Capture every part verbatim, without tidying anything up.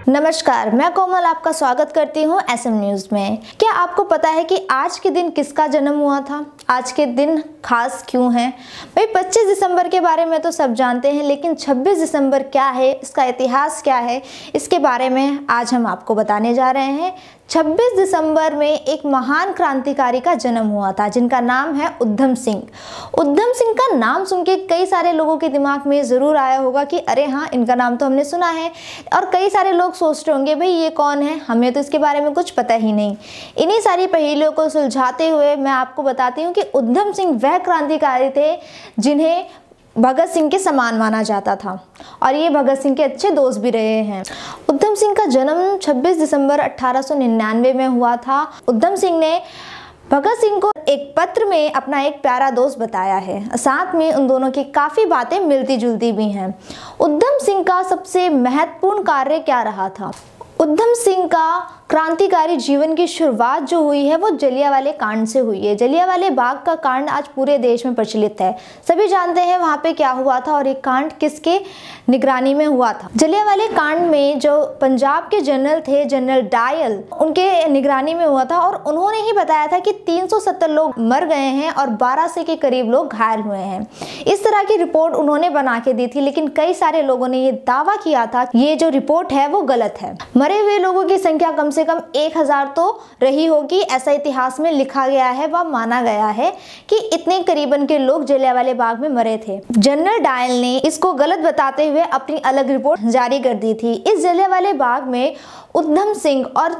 नमस्कार, मैं कोमल आपका स्वागत करती हूँ एसएम न्यूज में। क्या आपको पता है कि आज के दिन किसका जन्म हुआ था? आज के दिन खास क्यों है? भाई पच्चीस दिसंबर के बारे में तो सब जानते हैं, लेकिन छब्बीस दिसंबर क्या है, इसका इतिहास क्या है, इसके बारे में आज हम आपको बताने जा रहे हैं। छब्बीस दिसंबर में एक महान क्रांतिकारी का जन्म हुआ था जिनका नाम है उधम सिंह। उधम सिंह का नाम सुन के कई सारे लोगों के दिमाग में ज़रूर आया होगा कि अरे हाँ, इनका नाम तो हमने सुना है। और कई सारे लोग सोचते होंगे भाई ये कौन है, हमें तो इसके बारे में कुछ पता ही नहीं। इन्हीं सारी पहेलियों को सुलझाते हुए मैं आपको बताती हूँ कि उधम सिंह वह क्रांतिकारी थे जिन्हें भगत सिंह के समान माना जाता था और ये भगत सिंह के अच्छे दोस्त भी रहे हैं। उधम सिंह का जन्म छब्बीस दिसंबर अठारह सौ निन्यानवे में हुआ था। उधम सिंह ने भगत सिंह को एक पत्र में अपना एक प्यारा दोस्त बताया है। साथ में उन दोनों की काफ़ी बातें मिलती जुलती भी हैं। उधम सिंह का सबसे महत्वपूर्ण कार्य क्या रहा था? उधम सिंह का क्रांतिकारी जीवन की शुरुआत जो हुई है वो जलियांवाले कांड से हुई है। जलियांवाले बाग का कांड आज पूरे देश में प्रचलित है। सभी जानते हैं वहाँ पे क्या हुआ था और ये कांड किसके निगरानी में हुआ था। जलियांवाले कांड में जो पंजाब के जनरल थे, जनरल डायल, उनके निगरानी में हुआ था और उन्होंने ही बताया था कि तीन सौ सत्तर लोग मर गए हैं और बारह सौ के करीब लोग घायल हुए हैं। इस तरह की रिपोर्ट उन्होंने बना के दी थी, लेकिन कई सारे लोगों ने ये दावा किया था ये जो रिपोर्ट है वो गलत है। मरे हुए लोगों की संख्या कम से कम एक हजार तो रही होगी, ऐसा इतिहास में लिखा गया है। वह माना गया है कि इतने करीबन के लोग जलियांवाले बाग में मरे थे। जनरल डायल ने इसको गलत बताते हुए अपनी अलग रिपोर्ट जारी कर दी थी। इस जलियांवाले बाग में उधम सिंह और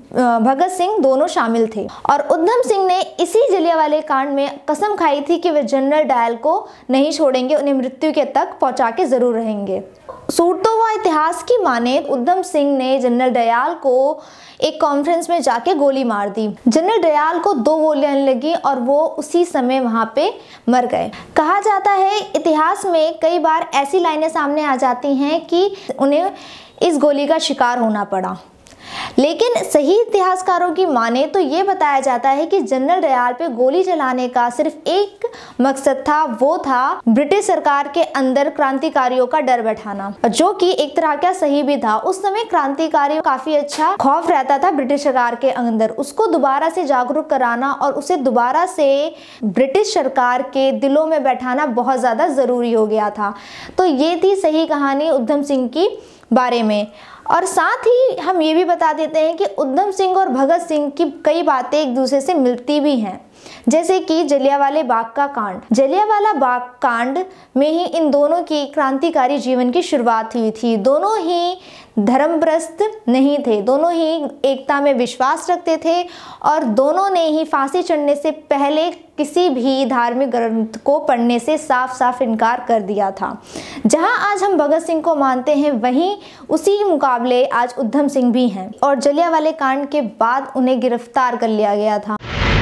भगत सिंह दोनों शामिल थे और उधम सिंह ने इसी जलियांवाले कांड में कसम खाई थी कि वे जनरल डायल को नहीं छोड़ेंगे, उन्हें मृत्यु के तक पहुंचा के जरूर रहेंगे। सूरतो व इतिहास की माने उधम सिंह ने जनरल दयाल को एक कॉन्फ्रेंस में जाके गोली मार दी। जनरल दयाल को दो गोलियां लगी और वो उसी समय वहां पे मर गए। कहा जाता है इतिहास में कई बार ऐसी लाइनें सामने आ जाती हैं कि उन्हें इस गोली का शिकार होना पड़ा, लेकिन सही इतिहासकारों की माने तो ये बताया जाता है कि जनरल दयाल पे गोली चलाने का सिर्फ एक मकसद था, वो था ब्रिटिश सरकार के अंदर क्रांतिकारियों का डर बैठाना, जो कि एक तरह का सही भी था। उस समय क्रांतिकारियों काफी अच्छा खौफ रहता था ब्रिटिश सरकार के अंदर, उसको दोबारा से जागरूक कराना और उसे दोबारा से ब्रिटिश सरकार के दिलों में बैठाना बहुत ज्यादा जरूरी हो गया था। तो ये थी सही कहानी उधम सिंह की बारे में। और साथ ही हम ये भी बता देते हैं कि उधम सिंह और भगत सिंह की कई बातें एक दूसरे से मिलती भी हैं, जैसे कि जलियांवाले बाग का कांड। जलियांवाला बाग कांड में ही इन दोनों की क्रांतिकारी जीवन की शुरुआत हुई थी। दोनों ही धर्मग्रस्त नहीं थे, दोनों ही एकता में विश्वास रखते थे और दोनों ने ही फांसी चढ़ने से पहले किसी भी धार्मिक ग्रंथ को पढ़ने से साफ साफ इनकार कर दिया था। जहां आज हम भगत सिंह को मानते हैं, वहीं उसी मुकाबले आज उधम सिंह भी हैं और जलियांवाले कांड के बाद उन्हें गिरफ्तार कर लिया गया था।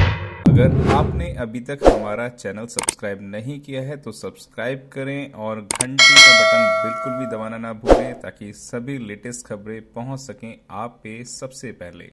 अगर आपने अभी तक हमारा चैनल सब्सक्राइब नहीं किया है तो सब्सक्राइब करें और घंटी का बटन बिल्कुल भी दबाना ना भूलें ताकि सभी लेटेस्ट खबरें पहुंच सकें आप पे सबसे पहले।